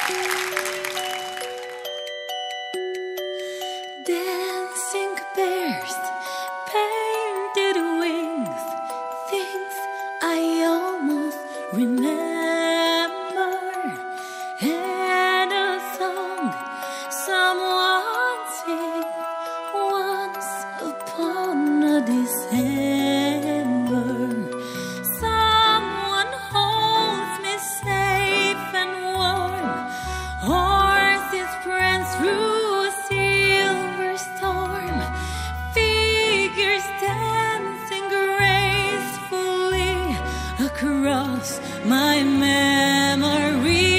Dancing bears, painted wings, things I almost remember, and a song someone sang once upon a December. Someone holds me safe and warm, horses prance through a silver storm, figures dancing gracefully across my memory.